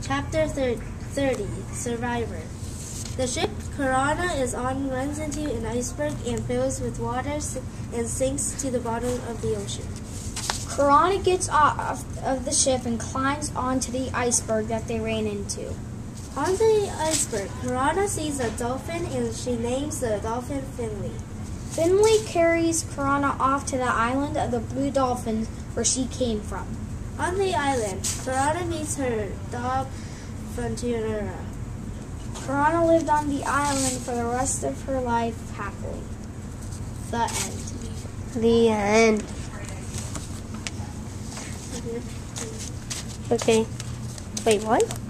Chapter 30, Survivor. The ship Corona is on runs into an iceberg and fills with water and sinks to the bottom of the ocean. Corona gets off of the ship and climbs onto the iceberg that they ran into. On the iceberg, Corona sees a dolphin and she names the dolphin Finley. Finley carries Corona off to the island of the Blue Dolphins where she came from. On the island, Corona meets her dog Frontiera. Corona lived on the island for the rest of her life happily. The end. The end. Okay. Wait, what?